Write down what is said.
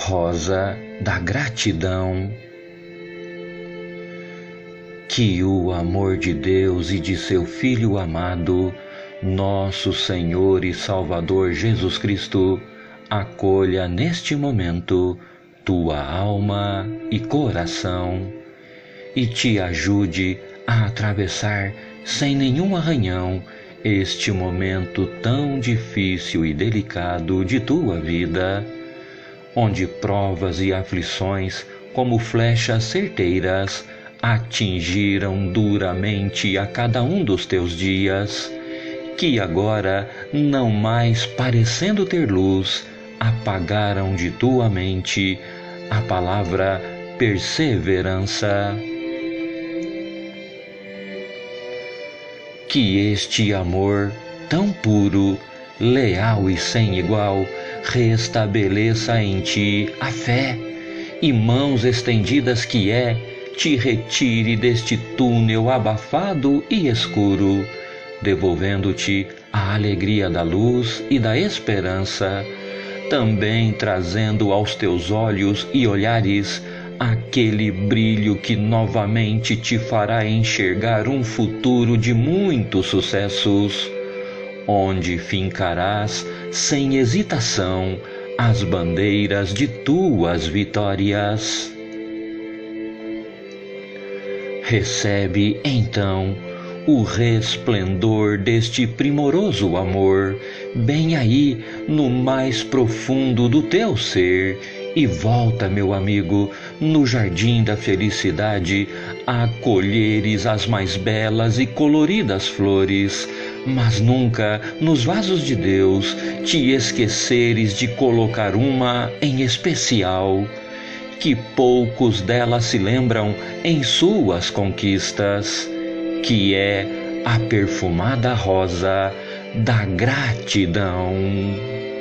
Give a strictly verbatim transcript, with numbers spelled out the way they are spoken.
rosa da gratidão. Que o amor de Deus e de seu Filho amado, nosso Senhor e Salvador Jesus Cristo, acolha neste momento tua alma e coração e te ajude a atravessar sem nenhum arranhão este momento tão difícil e delicado de tua vida, onde provas e aflições, como flechas certeiras, atingiram duramente a cada um dos teus dias, que agora, não mais parecendo ter luz, apagaram de tua mente a palavra perseverança. Que este amor tão puro, leal e sem igual, restabeleça em ti a fé, e mãos estendidas que é, te retire deste túnel abafado e escuro, devolvendo-te a alegria da luz e da esperança, também trazendo aos teus olhos e olhares aquele brilho que novamente te fará enxergar um futuro de muitos sucessos, onde fincarás sem hesitação as bandeiras de tuas vitórias. Recebe então o resplendor deste primoroso amor, bem aí no mais profundo do teu ser, e volta, meu amigo, no jardim da felicidade, a colheres as mais belas e coloridas flores, mas nunca nos vasos de Deus te esqueceres de colocar uma em especial, que poucos delas se lembram em suas conquistas, que é a perfumada rosa da gratidão.